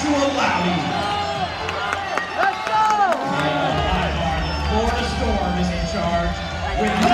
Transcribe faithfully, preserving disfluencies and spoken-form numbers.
Joshua Louie. Let's go! And the Florida Storm is in charge with